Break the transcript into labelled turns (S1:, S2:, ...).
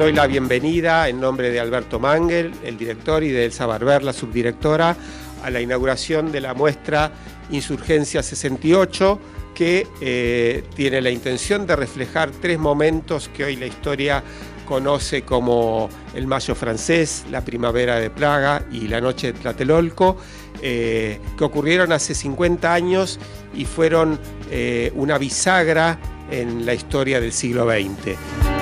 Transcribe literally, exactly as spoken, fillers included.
S1: doy la bienvenida en nombre de Alberto Mangel, el director, y de Elsa Barber, la subdirectora, a la inauguración de la muestra Insurgencia sesenta y ocho, que eh, tiene la intención de reflejar tres momentos que hoy la historia conoce como el Mayo francés, la Primavera de Praga y la Noche de Tlatelolco, eh, que ocurrieron hace cincuenta años y fueron eh, una bisagra en la historia del siglo veinte.